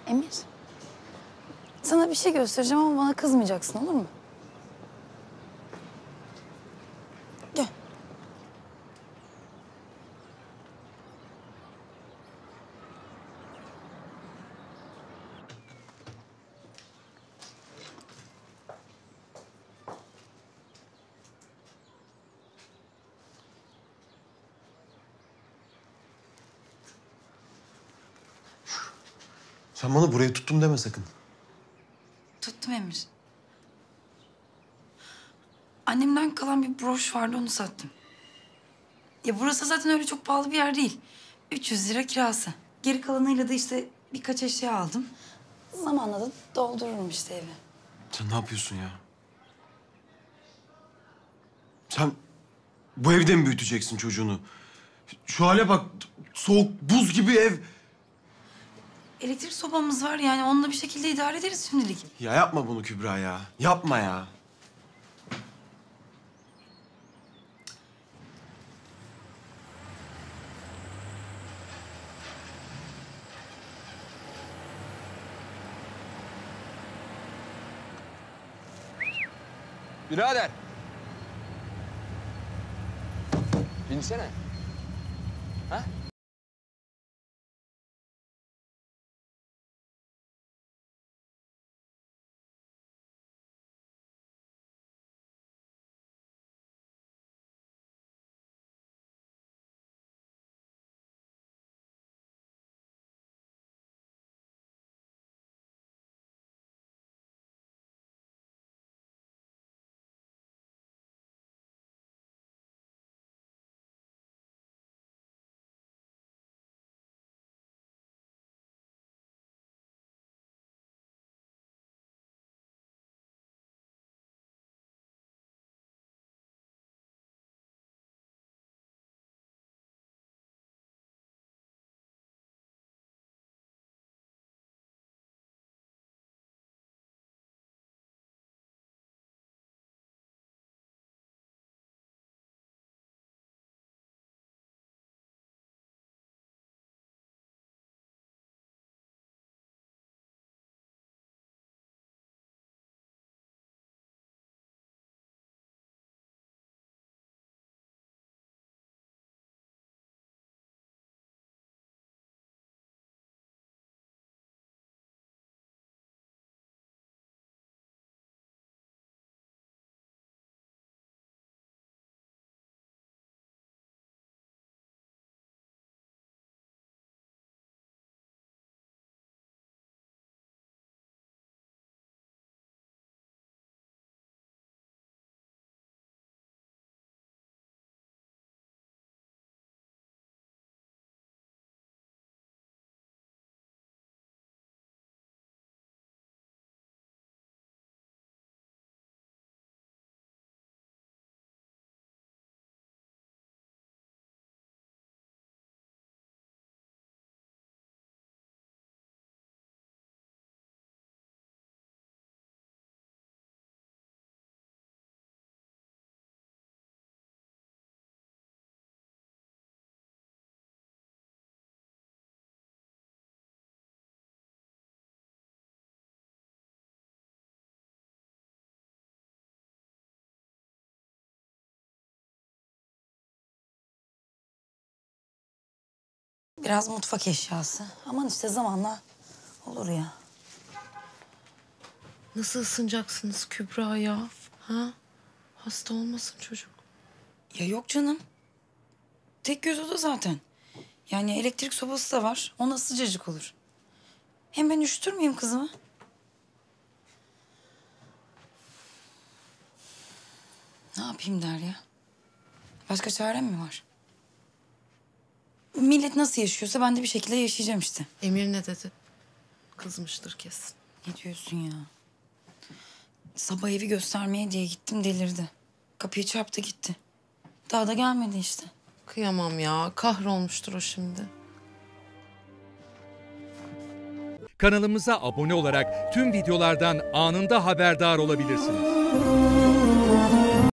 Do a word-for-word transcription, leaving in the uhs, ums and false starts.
Emir, sana bir şey göstereceğim ama bana kızmayacaksın, olur mu? Gel. Sen bana burayı tuttum deme sakın. Tuttum Emir. Annemden kalan bir broş vardı, onu sattım. Ya burası zaten öyle çok pahalı bir yer değil. üç yüz lira kirası. Geri kalanıyla da işte birkaç eşya aldım. Zamanla da doldururum işte evi. Sen ne yapıyorsun ya? Sen bu evde mi büyüteceksin çocuğunu? Şu hale bak, soğuk, buz gibi ev. Elektrik sobamız var, yani onunla bir şekilde idare ederiz şimdilik. Ya yapma bunu Kübra ya. Yapma ya. Birader. Binsene. Ha? Biraz mutfak eşyası. Aman işte zamanla olur ya. Nasıl ısınacaksınız Kübra ya? Ha? Hasta olmasın çocuk. Ya yok canım. Tek göz oda zaten. Yani elektrik sobası da var. Ona sıcacık olur. Hem ben üşütürmeyeyim kızımı. Ne yapayım Derya? Başka çarem mi var? Millet nasıl yaşıyorsa ben de bir şekilde yaşayacağım işte. Emir ne dedi? Kızmıştır kesin. Ne diyorsun ya? Sabah evi göstermeye diye gittim, delirdi. Kapıyı çarptı gitti. Daha da gelmedi işte. Kıyamam ya. Kahrolmuştur o şimdi. Kanalımıza abone olarak tüm videolardan anında haberdar olabilirsiniz.